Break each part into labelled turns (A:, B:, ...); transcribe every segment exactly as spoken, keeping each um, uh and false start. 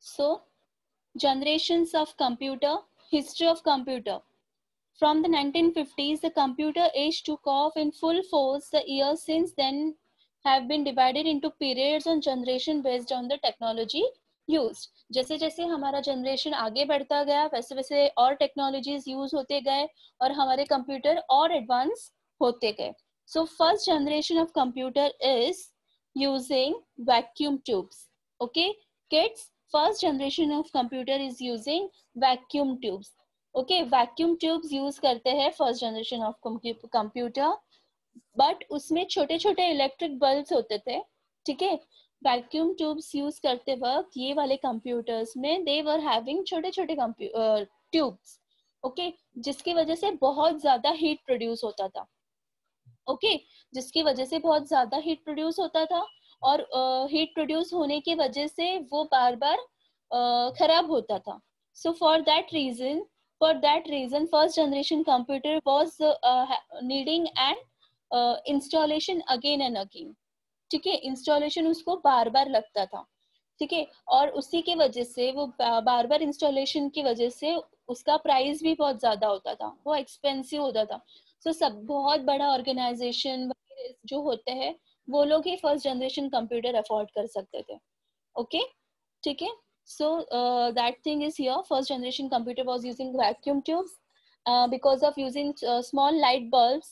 A: So generations of computer, history of computer. From the nineteen fifties, the computer age took off in full force. The years since then have been divided into periods on generation based on the technology used. जैसे जैसे हमारा generation आगे बढ़ता गया वैसे वैसे और technologies use होते गए और हमारे कंप्यूटर और एडवांस होते गए. So first generation of computer is using vacuum tubes. Okay, kids, first generation of computer is using vacuum tubes. Okay, vacuum tubes use करते हैं first generation of computer, but उसमें छोटे छोटे इलेक्ट्रिक बल्ब्स होते थे. ठीक है, वैक्यूम ट्यूब्स यूज करते वक्त ये वाले कंप्यूटर्स में दे वर हैविंग छोटे छोटे ट्यूब्स. ओके, जिसकी वजह से बहुत ज्यादा हीट प्रोड्यूस होता था. ओके okay, जिसकी वजह से बहुत ज्यादा हीट प्रोड्यूस होता था और हीट uh, प्रोड्यूस होने की वजह से वो बार बार uh, खराब होता था. So for that reason For that reason, first generation computer was uh, needing an uh, installation again and again. ठीक है, इंस्टॉलेशन उसको बार बार लगता था. ठीक है, और उसी की वजह से वो बार बार इंस्टॉलेशन की वजह से उसका प्राइस भी बहुत ज्यादा होता था, वो एक्सपेंसिव होता था. सो so, सब बहुत बड़ा ऑर्गेनाइजेशन जो होते हैं वो लोग ही फर्स्ट जनरेशन कंप्यूटर अफोर्ड कर सकते थे. Okay okay? ठीक है. So uh, that thing is here. First generation computer was using vacuum tubes uh, because of using uh, small light bulbs.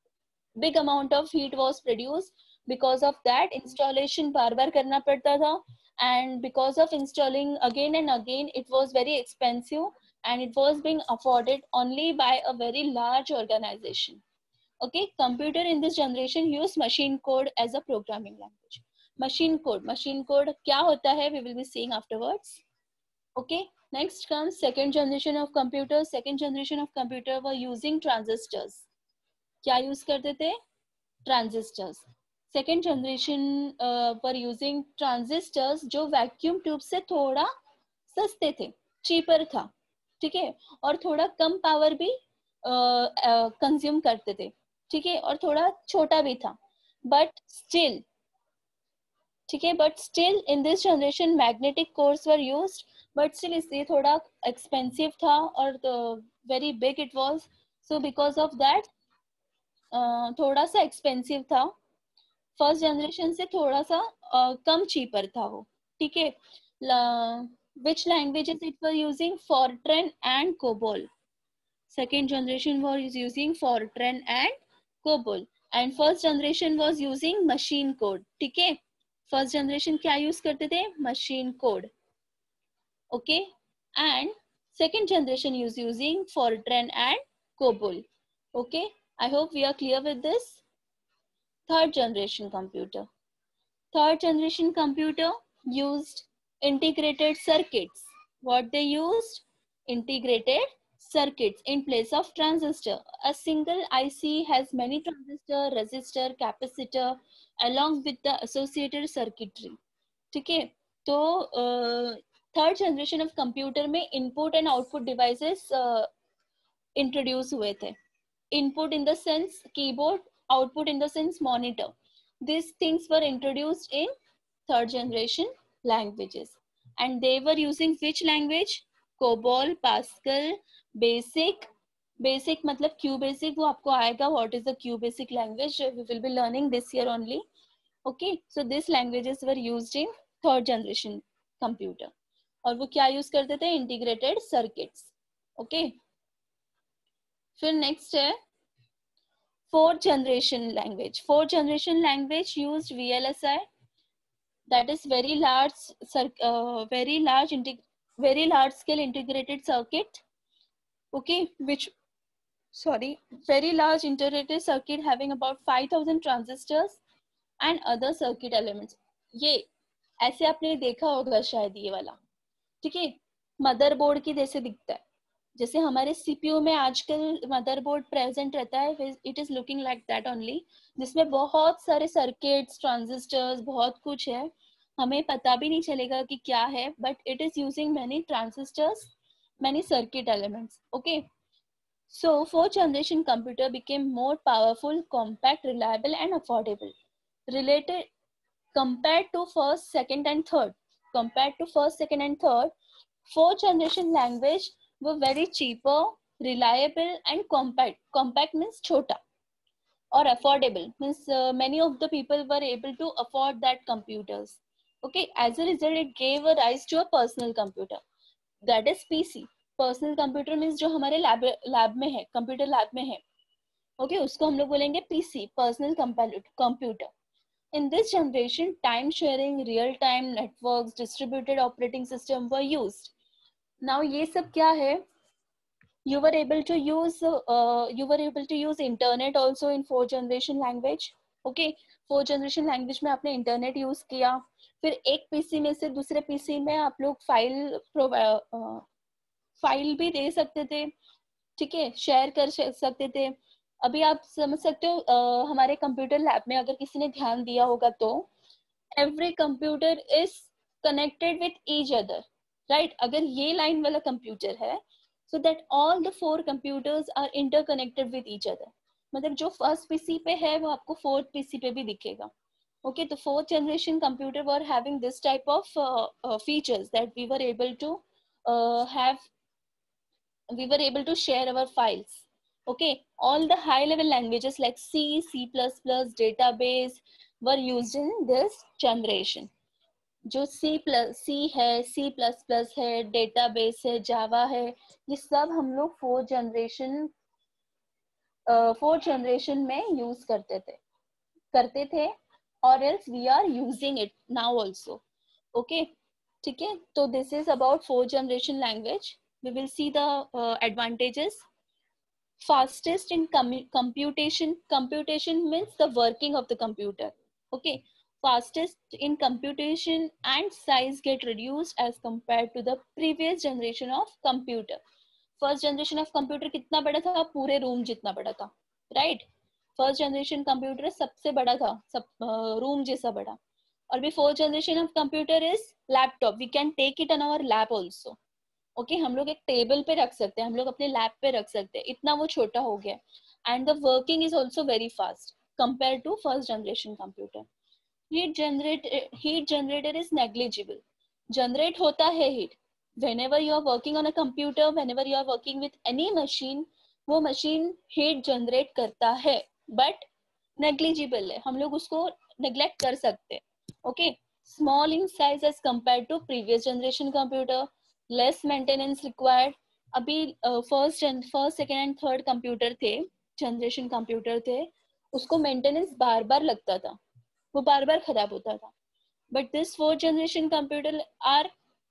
A: Big amount of heat was produced. Because of that, installation बार बार करना पड़ता था, and because of installing again and again, it was very expensive and it was being afforded only by a very large organization. Okay, computer in this generation use machine code as a programming language. Machine code, machine code क्या होता है? We will be seeing afterwards. Okay, next comes second generation of computers. Second generation of computer were using transistors. क्या use करते थे? Transistors. Second generation uh, were using transistors जो vacuum tube से थोड़ा सस्ते थे, cheaper था. ठीक है, और थोड़ा कम power भी uh, uh, consume करते थे. ठीक है, और थोड़ा छोटा भी था. But still ठीक है, but still in this generation magnetic cores were used, but still इसलिए थोड़ा एक्सपेंसिव था और very big it was. So because of that थोड़ा सा एक्सपेंसिव था. फर्स्ट जनरेशन से थोड़ा सा uh, कम चीपर था वो. ठीक है, which languages it were using? Fortran and COBOL. Second generation was using Fortran and COBOL, and first generation was using machine code. ठीक है, फर्स्ट जनरेशन क्या यूज करते थे? Machine code. Okay, and second generation use using Fortran and COBOL. Okay, I hope we are clear with this. Third generation computer. Third generation computer used integrated circuits. What they used? Integrated circuits in place of transistor. A single I C has many transistor, resistor, capacitor along with the associated circuitry. ठीक है, तो third generation of computer में input and output devices introduce हुए थे. Input in the sense keyboard, output in the sense monitor. These things were introduced in third generation languages, and they were using which language? COBOL, Pascal, BASIC. BASIC मतलब Q basic, वो आपको आएगा. What is the Q basic language? We will be learning this year only. Okay, so these languages were used in third generation computer. और वो क्या use करते थे? Integrated circuits. Okay, फिर next है fourth generation language. Fourth generation language used V L S I. That is very large, uh, very large, very large scale integrated circuit. Okay, which, sorry, very large integrated circuit having about five thousand transistors and other circuit elements. ये ऐसे आपने देखा होगा शायद ये वाला. ठीक है, मदरबोर्ड की जैसे दिखता है, जैसे हमारे सीपीयू में आजकल मदरबोर्ड प्रेजेंट रहता है. It is looking like that only, जिसमें बहुत सारे सर्किट्स, ट्रांजिस्टर्स, बहुत कुछ है. हमें पता भी नहीं चलेगा कि क्या है, but it is using many transistors, many circuit elements. Okay, so fourth generation computer became more powerful, compact, reliable and affordable. Related compared to first, second and third. compared to first, second and third, fourth generation language were very cheaper, reliable and compact. Compact means chota, or affordable means uh, many of the people were able to afford that computers. Okay, as a result it gave a rise to a personal computer, that is P C. Personal computer means जो हमारे lab lab में है, computer lab में है, okay okay, उसको हम लोग बोलेंगे PC, personal computer. In this generation, time sharing, real time networks, distributed operating system were used. Now ये सब क्या है? You were able to use uh, you were able to use internet also in fourth generation language. Okay, fourth generation language में आपने internet use किया, फिर एक PC में से दूसरे पीसी में आप लोग फाइल फाइल भी दे सकते थे, ठीक है, शेयर कर सकते थे. अभी आप समझ सकते हो uh, हमारे कंप्यूटर लैब में अगर किसी ने ध्यान दिया होगा तो every computer is connected with each other, right. अगर ये लाइन वाला कंप्यूटर है so that all the four computers are interconnected with each other. मतलब जो फर्स्ट पीसी पे है वो आपको फोर्थ पीसी पे भी दिखेगा. Okay, the fourth generation computer were having this type of uh, uh, features that we were able to uh, have, we were able to share our files. Okay, all the high level languages like C, C++, database were used in this generation. जो C plus C है, C plus plus है, database है, Java है, ये सब हम लोग fourth generation fourth generation में यूज करते थे करते थे और else we are using it now also. Okay, ठीक है. तो this is about fourth generation language. We will see the advantages. Fastest in computation. Computation means the working of the computer. Okay, fastest in computation and size get reduced as compared to the previous generation of computer. First generation of computer कितना बड़ा था? पूरे room जितना बड़ा था, right? First generation computer सबसे बड़ा था, सब रूम जैसा बड़ा. और भी fourth generation of computer is laptop. We can take it on our lap also. Okay okay, हम लोग एक टेबल पे रख सकते हैं, हम लोग अपने लैब पे रख सकते हैं, इतना वो छोटा हो गया. And the working is also very fast compare to first generation computer. Heat generate heat generator is negligible. Generate होता है heat whenever you are working on a computer, whenever you are working with any machine, वो machine heat generate करता है, but negligible है, हम लोग उसको neglect कर सकते हैं. ओके, small in size as compare to previous generation computer, less maintenance required. अभी first first second and third computer थे, जनरेशन कंप्यूटर थे, उसको मेंटेनेंस बार बार लगता था, वो बार बार खराब होता था. But this fourth generation computer are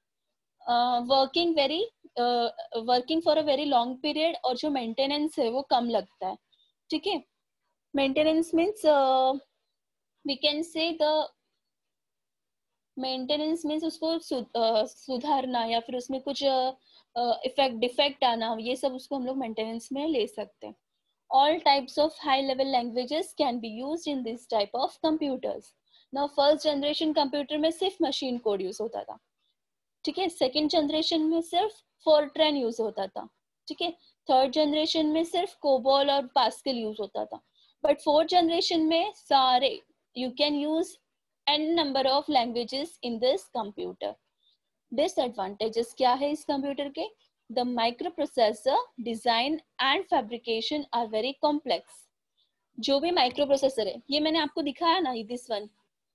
A: working very working for a very long period, और जो मेंटेनेंस है वो कम लगता है. ठीक है, maintenance means we can say the maintenance means उसको सुधारना या फिर उसमें कुछ इफेक्ट डिफेक्ट आना, ये सब उसको हम लोग मेंटेनेंस में ले सकते हैं. All types of high level languages can be used in this type of computers. Now first generation computer में सिर्फ मशीन कोड यूज होता था, ठीक है. सेकेंड जनरेशन में सिर्फ फोर्ट्रैन यूज होता था, ठीक है. थर्ड जनरेशन में सिर्फ कोबॉल और पास्कल यूज होता था. बट फोर्थ जनरेशन में सारे you can use n number of languages in this computer. Disadvantages क्या है इस कंप्यूटर के? The microprocessor design and fabrication are very complex. जो भी माइक्रोप्रोसेसर है, ये मैंने आपको दिखाया ना, दिस वन,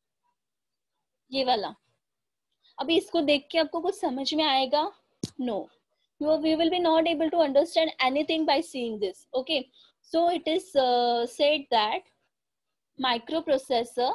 A: ये वाला. अभी इसको देख के आपको कुछ समझ में आएगा? No. You we will be not able to understand anything by seeing this. Okay. So it is uh, said that microprocessor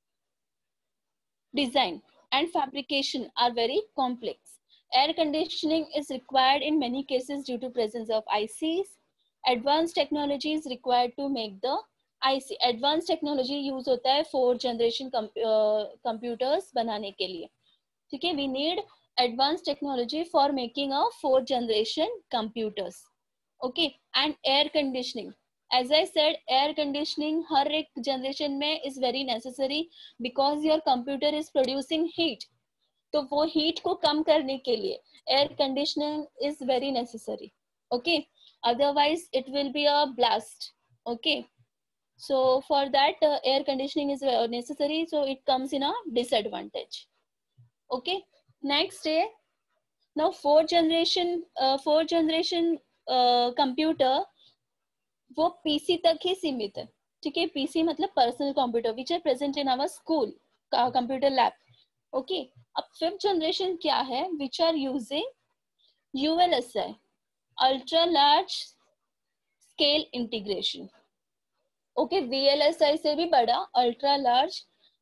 A: design and fabrication are very complex. Air conditioning is required in many cases due to presence of I Cs. Advanced technology is required to make the I C. Advanced technology use होता है fourth generation computers बनाने के लिए, ठीक है. We need advanced technology for making a fourth generation computers. Okay, and air conditioning. As I said, air conditioning हर एक generation में is very necessary because your computer is producing heat. तो वो heat को कम करने के लिए air conditioning is very necessary. Okay, otherwise it will be a blast. Okay, so for that uh, air conditioning is necessary, so it comes in a disadvantage. Okay, next है now fourth generation uh, fourth generation uh, computer वो PC तक ही सीमित है, ठीक है। PC मतलब personal computer which are present in our school computer lab. Okay, अब फिफ्थ जनरेशन क्या है, which are using ULSI, ultra large scale integration. Okay, VLSI से भी बड़ा ultra large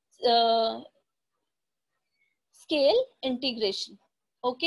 A: scale integration. Okay,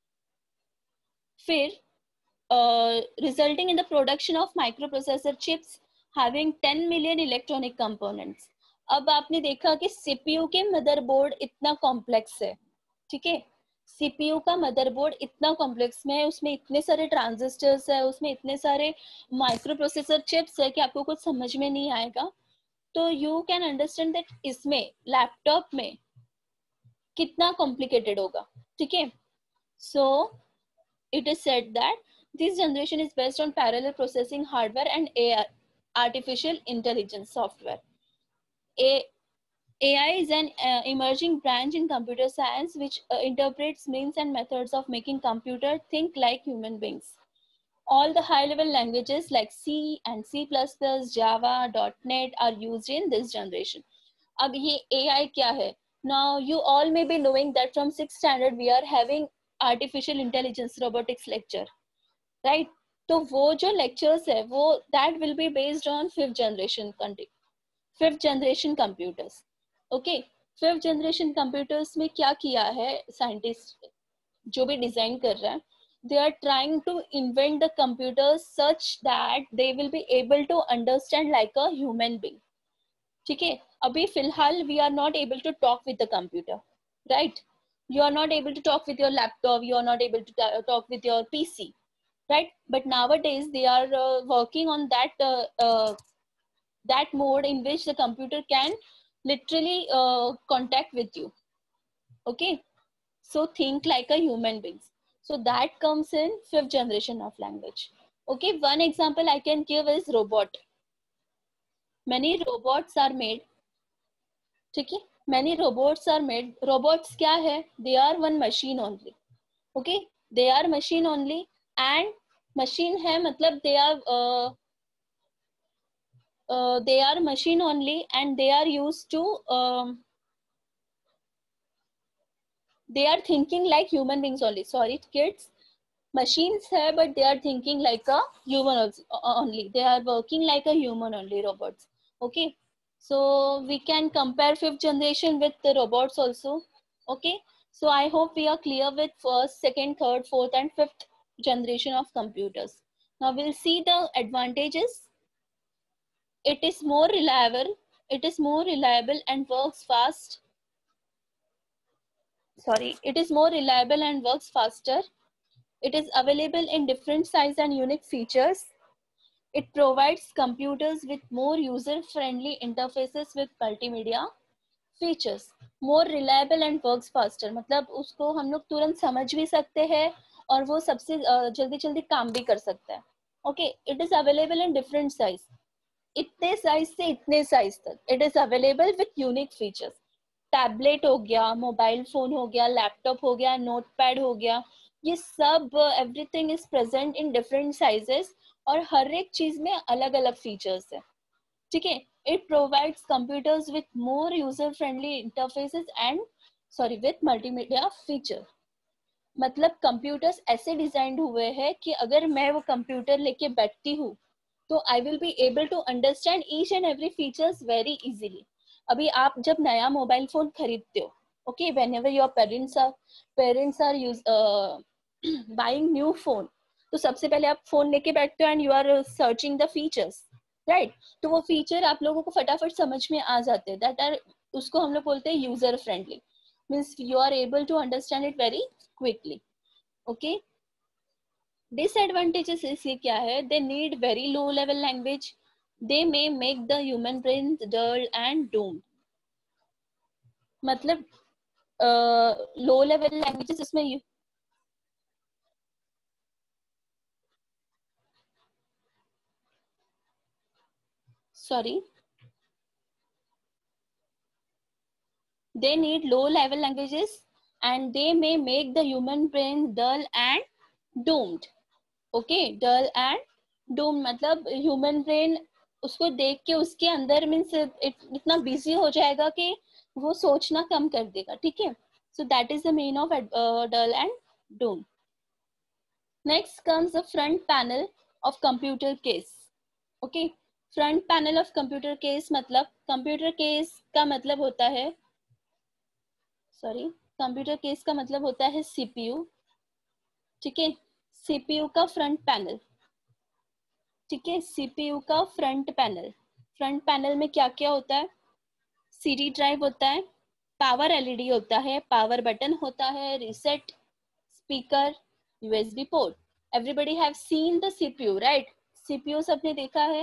A: फिर Uh, resulting in the production of microprocessor chips having ten million electronic components। अब आपने देखा कि सीपीयू के मदरबोर्ड इतना कॉम्प्लेक्स है, ठीक है। सीपीयू का मदरबोर्ड इतना कॉम्प्लेक्स में है, उसमें इतने सारे ट्रांजिस्टर्स है, उसमें इतने सारे माइक्रोप्रोसेसर चिप्स है कि आपको कुछ समझ में नहीं आएगा। तो यू कैन अंडरस्टैंड दैट इसमें लैपटॉप में कितना कॉम्प्लिकेटेड होगा, ठीक है। सो it is said that this generation is based on parallel processing hardware and A I, artificial intelligence software. A, AI is an uh, emerging branch in computer science which uh, interprets means and methods of making computer think like human beings. All the high-level languages like C and C plus plus, Java, .NET are used in this generation. अब ये A I क्या है? Now you all may be knowing that from sixth standard we are having artificial intelligence robotics lecture, right? तो वो जो lectures है वो that will be based on fifth generation fifth generation computers. Okay, fifth generation computers में क्या किया है scientist जो भी डिजाइन कर रहा है, they are trying to invent the computers such that they will be able to understand like a human being, ठीक है। अभी फिलहाल we are not able to talk with the computer, right? You are not able to talk with your laptop, you are not able to talk with your P C, right? But nowadays they are uh, working on that uh, uh, that mode in which the computer can literally uh, contact with you. Okay, so think like a human being. So that comes in fifth generation of language. Okay, one example I can give is robot. Many robots are made, ठीक है। Many robots are made. Robots क्या है? They are one machine only. Okay, they are machine only and machine है मतलब they are uh, uh, they are machine only and they are used to um, they are thinking like human beings only. Sorry kids, machines है but they are thinking like a human also, only. They are working like a human only, robots. Okay, so we can compare fifth generation with the robots also. Okay, so I hope we are clear with first, second, third, fourth and fifth generation of computers. Now we'll see the advantages. It is more reliable. It is more reliable and works fast. Sorry, it is more reliable and works faster. It is available in different size and unique features. It provides computers with more user-friendly interfaces with multimedia features. More reliable and works faster. मतलब उसको हम लोग तुरंत समझ भी सकते हैं और वो सबसे जल्दी जल्दी काम भी कर सकता है. Okay, it is available in different size. इतने साइज से इतने साइज तक it is available with unique features. Tablet हो गया, मोबाइल फोन हो गया, लैपटॉप हो गया, नोटपैड हो गया, ये सब everything is present in different sizes और हर एक चीज में अलग अलग फीचर्स है, ठीक है. It provides computers with more user friendly interfaces and sorry with multimedia feature. मतलब कंप्यूटर्स ऐसे डिजाइंड हुए हैं कि अगर मैं वो कंप्यूटर लेके बैठती हूँ तो I will be able to understand each and every features very easily. अभी आप जब नया मोबाइल फोन खरीदते हो, okay, whenever your parents are parents are use buying new phone, तो सबसे पहले आप फोन लेके बैठते हो and you are searching the features, right. तो वो फीचर आप लोगों को फटाफट समझ में आ जाते हैं. दैट आर उसको हम लोग बोलते हैं user friendly, means you are able to understand it very quickly. Okay, disadvantages इसके क्या है? They need very low level language. They may make the human brain dull and doomed. मतलब लो लेवल लैंग्वेजेस इसमें sorry they need low level languages and they may make the human brain dull and doomed. Okay, dull and doomed मतलब human brain उसको देख के उसके अंदर means इतना busy हो जाएगा कि वो सोचना कम कर देगा. ठीक है, so that is the meaning of uh, dull and doomed. Next comes the front panel of computer case. Okay, front panel of computer case मतलब computer case का मतलब होता है, sorry, computer case का मतलब होता है सीपीयू. ठीक है, सीपीयू का फ्रंट पैनल. ठीक है, सीपीयू का फ्रंट पैनल. फ्रंट पैनल में क्या क्या होता है? सीडी ड्राइव होता है, पावर एलईडी होता है, पावर बटन होता है, reset, speaker, USB port. Everybody have seen the CPU, right? CPU सबने देखा है.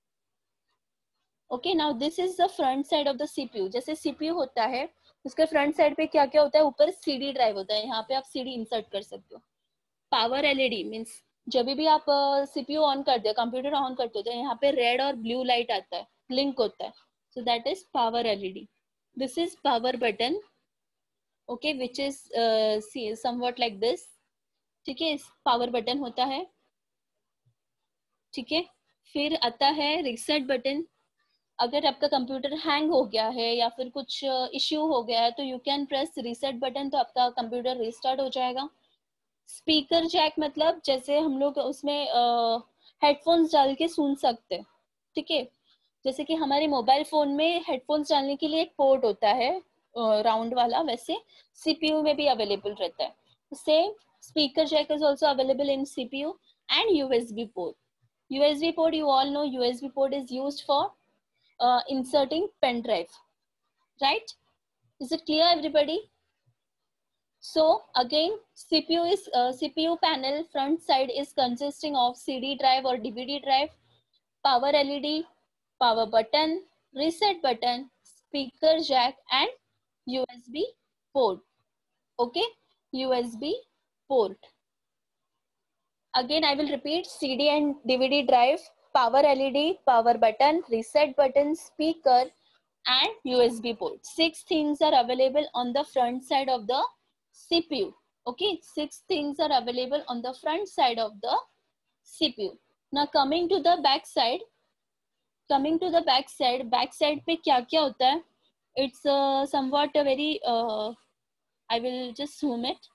A: Okay, now this is the front side of the CPU. जैसे सीपीयू होता है उसके फ्रंट साइड पे क्या क्या होता है? ऊपर सीडी ड्राइव होता है, यहाँ पे आप सीडी इंसर्ट कर सकते हो. पावर एलईडी मीन्स जब भी आप सीपीयू ऑन करते हो, कंप्यूटर ऑन करते हो, तो यहाँ पे रेड और ब्लू लाइट आता है, ब्लिंक होता है. So that is power LED. This is power button. Okay, which is somewhat like this. ठीक है, पावर बटन होता है. ठीक है, फिर आता है रीसेट बटन. अगर आपका कंप्यूटर हैंग हो गया है या फिर कुछ इश्यू uh, हो गया है तो you can press reset button, तो आपका कंप्यूटर रिस्टार्ट हो जाएगा. स्पीकर जैक मतलब जैसे हम लोग उसमें हेडफोन्स डाल के सुन सकते. ठीक है, जैसे कि हमारे मोबाइल फोन में हेडफोन्स डालने के लिए एक पोर्ट होता है राउंड वाला, वैसे सीपीयू में भी अवेलेबल रहता है. Same speaker jack is also available in CPU. And USB port. USB port, you all know USB port is used for uh, inserting pen drive, right? Is it clear, everybody? So again, CPU is uh, C P U panel front side is consisting of C D drive or D V D drive, power L E D, power button, reset button, speaker jack, and U S B port. Okay, U S B port. Again, I will repeat: C D and D V D drive, power L E D, power button, reset button, speaker, and U S B port. Six things are available on the front side of the C P U. Okay, six things are available on the front side of the C P U. Now coming to the back side, coming to the back side, back side पे क्या क्या होता है? It's uh, somewhat a very, uh, I will just zoom it.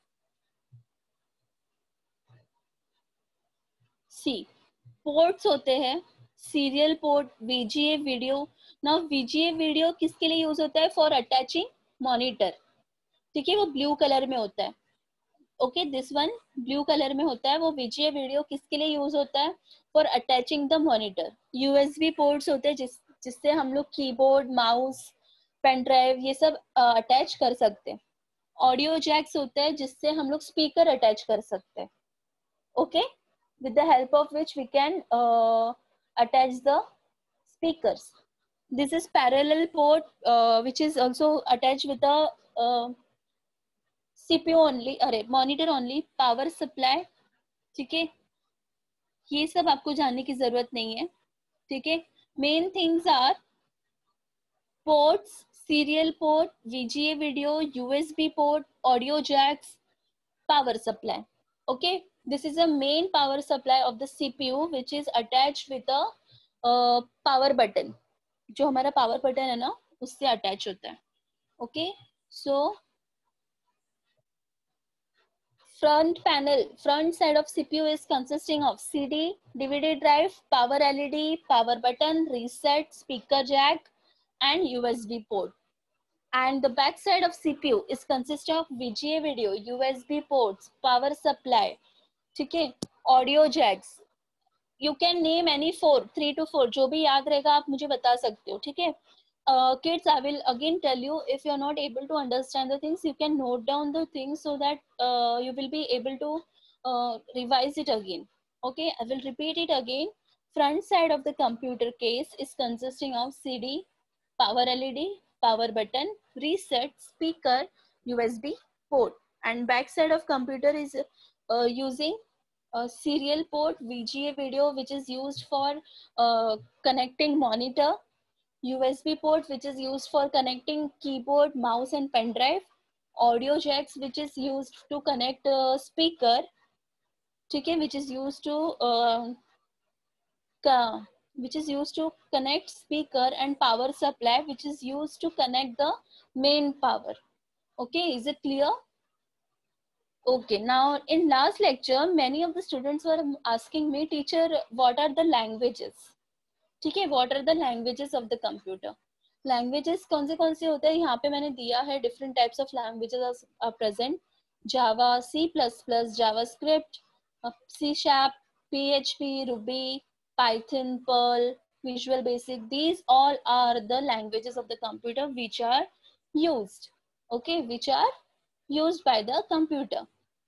A: See, ports होते हैं, serial port, V G A video. Now V G A video किसके लिए use होता है? For attaching monitor. ठीक है, वो ब्लू कलर में होता है. Okay, this one blue colour में होता है. वो वीजीए वीडियो किसके लिए यूज होता है? For attaching the monitor. USB ports होते हैं जिस जिससे हम लोग कीबोर्ड, माउस, पेन ड्राइव ये सब अटैच uh, कर सकते हैं. ऑडियो जैक्स होते हैं जिससे हम लोग स्पीकर अटैच कर सकते हैं. Okay, with the help of which we can attach the speakers. This is parallel port which is also attach with the CPU only, अरे मॉनिटर ओनली, पावर सप्लाई. ठीक है, ये सब आपको जानने की जरूरत नहीं है. ठीक है, main things are ports, serial port, VGA video, USB port, audio jacks, power supply. Okay, this is a main power supply of the CPU which is attached with a power button. जो हमारा power button है ना, उससे attach होता है. Okay, so front panel, front side of C P U is consisting of C D, D V D drive, power L E D, power button, reset, speaker jack, and U S B port. And the back side of C P U is consisting of V G A video, U S B ports, power supply, ठीक है, audio jacks. You can name any four, three to four. जो भी याद रहेगा आप मुझे बता सकते हो. ठीक है. Uh, kids, I will again tell you, if you are not able to understand the things, you can note down the things so that uh, you will be able to uh, revise it again. Okay, I will repeat it again. Front side of the computer case is consisting of C D, power L E D, power button, reset, speaker, U S B port. And back side of computer is uh, using a serial port, V G A video, which is used for uh, connecting monitor, U S B port which is used for connecting keyboard, mouse and pen drive, audio jacks which is used to connect a speaker, ठीक है, which is used to uh, which is used to connect speaker, and power supply which is used to connect the main power. Okay, is it clear? Okay, now in last lecture many of the students were asking me, teacher, what are the languages? ठीक है, what are the languages of the computer? Languages कौन से कौन से होते हैं, यहाँ पे मैंने दिया है, different types of languages are present. Java, C plus plus, JavaScript, C Sharp, P H P, Ruby, Python, Perl, Visual Basic. These all are the languages of the computer which are used. Okay, which are used by the computer.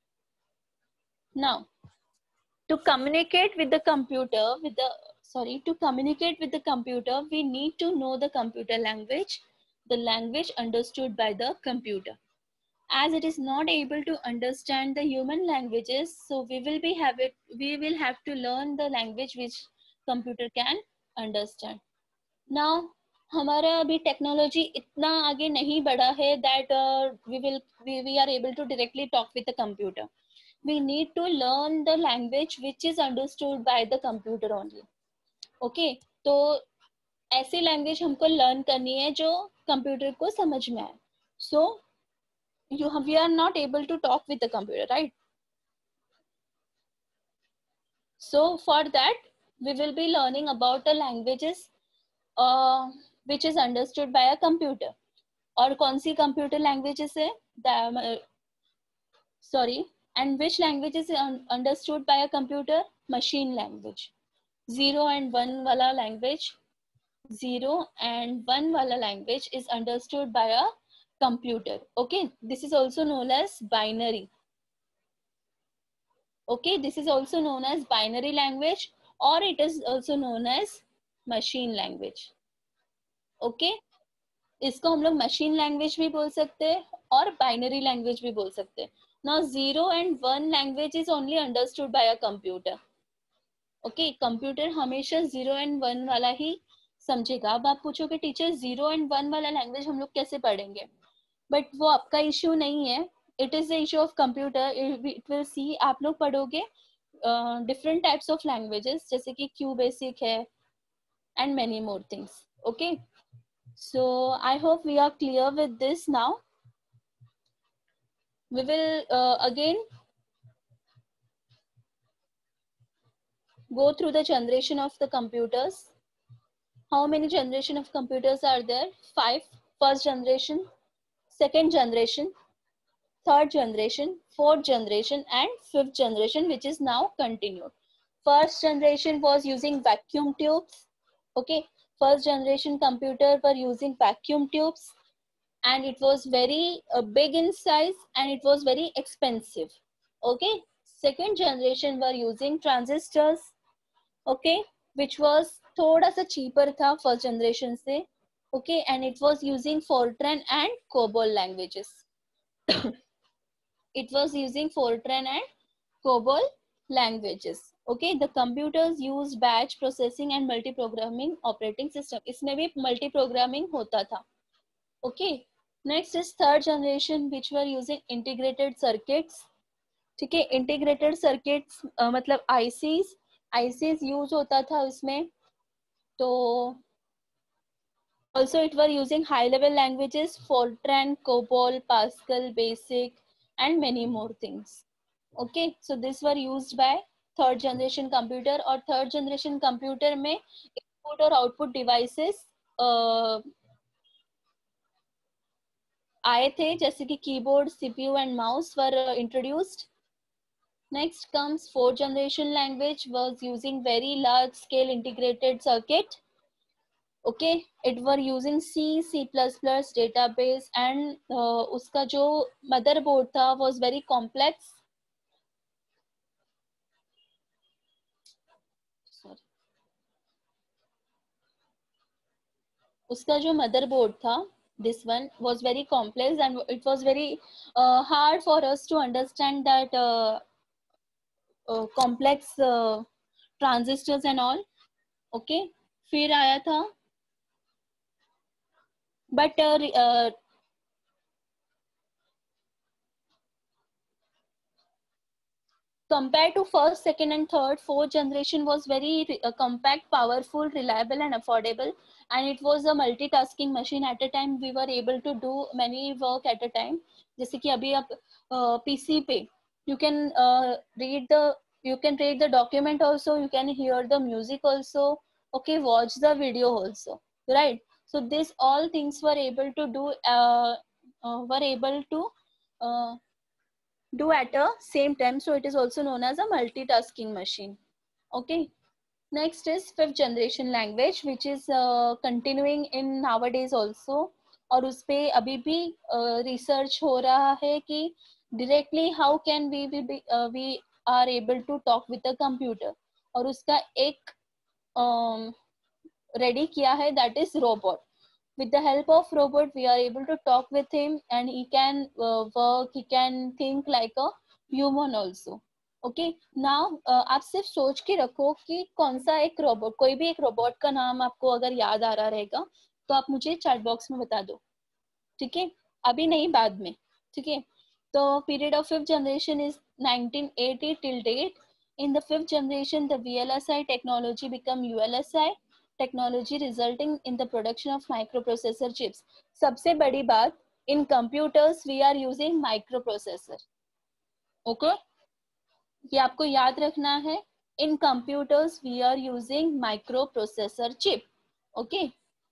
A: Now, to communicate with the computer, with the sorry, to communicate with the computer, we need to know the computer language, the language understood by the computer. As it is not able to understand the human languages, so we will be have it, we will have to learn the language which computer can understand. Now, हमारा अभी technology इतना आगे नहीं बढ़ा है that uh, we will we, we are able to directly talk with the computer. We need to learn the language which is understood by the computer only. Okay, तो ऐसी language हमको लर्न करनी है जो कंप्यूटर को समझ में आए. So you have, we are not able to talk with the computer, right? So for that we will be learning about the languages uh, which is understood by a computer. और कौन सी computer languages है, sorry, and which language is understood by a computer? Machine language. Zero and one wala language, zero and one wala language is understood by a computer. Okay, this is also known as binary. Okay, this is also known as binary language, or it is also known as machine language. Okay, इसको हम लोग machine language भी बोल सकते हैं और binary language भी बोल सकते हैं. Now zero and one language is only understood by a computer. Okay, computer हमेशा zero and one वाला ही समझेगा. अब आप पूछोगे टीचर zero and one वाला language हम लोग कैसे पढ़ेंगे? But वो आपका issue नहीं है. It is the issue of computer. It will see, आप लोग पढ़ोगे uh, different types of languages जैसे कि Q basic है and many more things. Okay, so I hope we are clear with this now. We will uh, again go through the generation of the computers. How many generation of computers are there? Five. First generation, second generation, third generation, fourth generation, and fifth generation, which is now continued. First generation was using vacuum tubes. Okay, first generation computer were using vacuum tubes, and it was very uh, big in size and it was very expensive. Okay, second generation were using transistors. Okay, which was thoda sa cheaper tha first generation se. Okay, and it was using Fortran and COBOL languages. It was using Fortran and COBOL languages. Okay, the computers used batch processing and multi-programming operating system. इसमें भी multi-programming होता था. Okay, next is third generation, which were using integrated circuits. ठीक है, integrated circuits uh, मतलब I Cs, I Cs use होता था उसमें. तो also it were using high level languages, Fortran, COBOL, Pascal, Basic, and many more things. Okay, so these were used by third generation computer. और third generation computer में input और output devices uh, आए थे, जैसे कि keyboard, CPU and mouse were uh, introduced. Next comes fourth generation language, was using very large scale integrated circuit. Okay, it were using C, C plus plus database, and uh, उसका जो motherboard था was very complex. Sorry. उसका जो motherboard था, this one was very complex and it was very uh, hard for us to understand that uh, uh, complex uh, transistors and all. Okay, फिर आया था, but uh, uh, compared to first, second and third, fourth generation was very uh, compact, powerful, reliable and affordable, and it was a multitasking machine. At a time we were able to do many work at a time. जैसे कि अभी आप uh, P C पे you can uh, read the you can read the document also, you can hear the music also, okay, watch the video also, right? So this all things were able to do uh, uh, were able to uh, do at a same time. So it is also known as a multitasking machine. Okay. Next is fifth generation language, which is uh, continuing in nowadays also. और उस पे अभी भी research uh, हो रहा है कि directly how can we we, be, uh, we are able to talk with a computer, और उसका एक रेडी um, किया है, that is robot. With the help of robot we are able to talk with him and he can uh, work, he can think like a human also. Okay now आप सिर्फ सोच के रखो कि कौन सा एक रोबोट, कोई भी एक रोबोट का नाम आपको अगर याद आ रहा रहेगा तो आप मुझे चैट बॉक्स में बता दो, ठीक है? अभी नहीं, बाद में, ठीक है? तो period of fifth generation is nineteen eighty till date. In the fifth generation, the V L S I technology become U L S I technology, resulting in the production of microprocessor chips. सबसे बड़ी बात, in computers we are using microprocessor. Okay? ये आपको याद रखना है. In computers we are using microprocessor chip. Okay?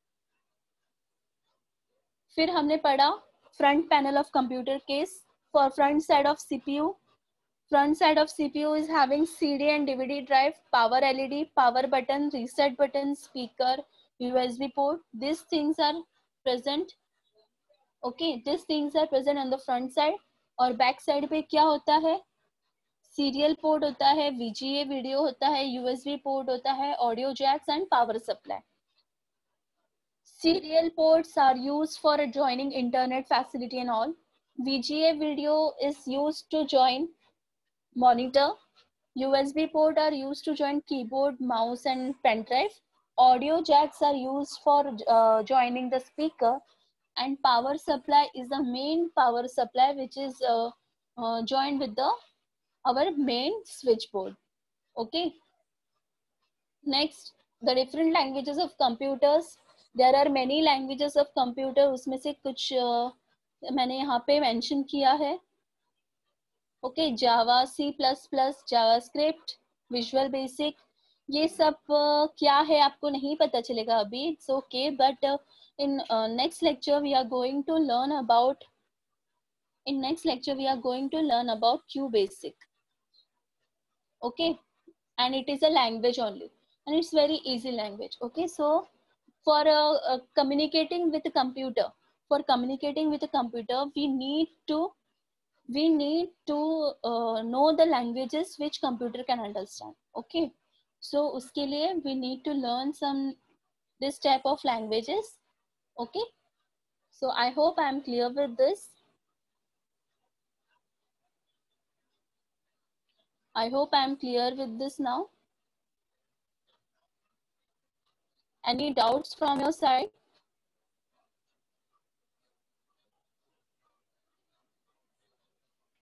A: फिर हमने पढ़ा front panel of computer case. For front side of C P U, front side of C P U is having C D and D V D drive, power L E D, power button, reset button, speaker, U S B port. These things are present. Okay, these things are present on the front side. और back side पे क्या होता है? Serial port होता है, V G A video होता है, U S B port होता है, audio jacks and power supply. Serial ports are used for joining internet facility and all. V G A video is used to join monitor. U S B port are used to join keyboard, mouse and pen drive. Audio jacks are used for uh, joining the speaker, and power supply is the main power supply which is uh, uh, joined with the our main switchboard. Okay. Next, the different languages of computers. There are many languages of computer. उसमें से कुछ uh, मैंने यहाँ पे mention किया है. Okay, Java, C plus plus, JavaScript, Visual Basic, ये सब uh, क्या है आपको नहीं पता चलेगा अभी, it's okay, but in next lecture we are going to learn about in next lecture we are going to learn about QBasic. Okay, and it is a language only, and it's very easy language. Okay, so for uh, uh, communicating with a computer, for communicating with a computer we need to we need to uh, know the languages which computer can understand. Okay, so uske liye we need to learn some this type of languages. Okay, so I hope I am clear with this. I hope I am clear with this now. Any doubts from your side?